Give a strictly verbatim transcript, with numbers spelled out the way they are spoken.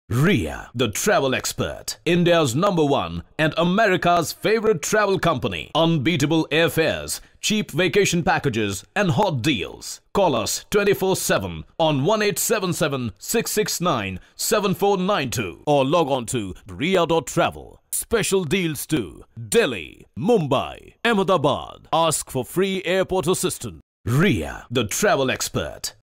Riya, the travel expert, India's number one and America's favorite travel company. Unbeatable airfares, cheap vacation packages and hot deals. Call us twenty-four seven on one eight seven seven, six six nine, seven four nine two or log on to riya dot travel. Special deals to Delhi, Mumbai, Ahmedabad. Ask for free airport assistance. Riya, the travel expert.